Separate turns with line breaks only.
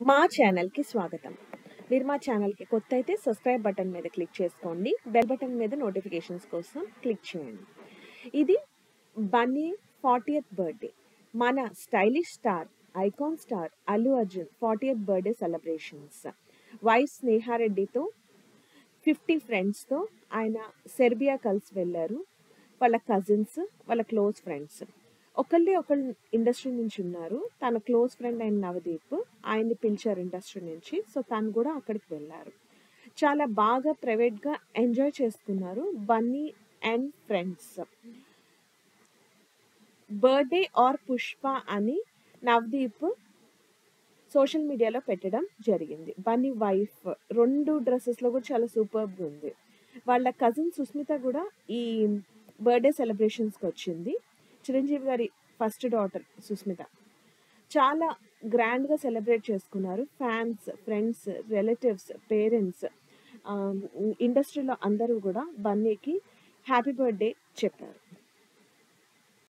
మా ఛానల్‌కి స్వాగతం. మీరు మా ఛానల్‌కి కొత్త అయితే సబ్స్క్రైబ్ బటన్ మీద క్లిక్ చేసుకోండి. బెల్ బటన్ మీద నోటిఫికేషన్స్ కోసం క్లిక్ చేయండి. ఇది బన్నీ 40th బర్త్‌డే. మన stylish star, icon star Allu Arjun 40th birthday celebrations. Wife Sneha రెడ్డితో 50 ఫ్రెండ్స్‌తో ఆయన సెర్బియా కలిసి వెళ్లారు. వాళ్ళ కజిన్స్, వాళ్ళ క్లోజ్ ఫ్రెండ్స్. ఒకళ్ళు ఇండస్ట్రీ నుంచి ఉన్నారు. తన క్లోజ్ ఫ్రెండ్ అయిన నవదీప్ ఆయన్ని పిలిచారు ఇండస్ట్రీ నుంచి. సో తను కూడా అక్కడికి వెళ్ళారు. చాలా బాగా ప్రైవేట్‌గా ఎంజాయ్ చేసుకున్నారు Bunny and friends. Birthday or Pushpa అని నవదీప్ సోషల్ మీడియాలో పెట్టడం జరిగింది. బన్నీ వైఫ్ 2 డ్రెసెస్‌లో కూడా చాలా సూపర్బ్‌గా ఉంది. వాళ్ళ కజిన్ సుస్మిత కూడా ఈ బర్త్‌డే సెలబ్రేషన్స్‌కి వచ్చింది. చిరంజీవి గారి ఫస్ట్ డాటర్ సుస్మిత. చాలా గ్రాండ్‌గా సెలబ్రేట్ చేసుకున్నారు. ఫ్యాన్స్, ఫ్రెండ్స్, రిలేటివ్స్, పేరెంట్స్, ఇండస్ట్రీలో అందరూ కూడా బన్నీకి హ్యాపీ బర్త్‌డే చెప్పారు.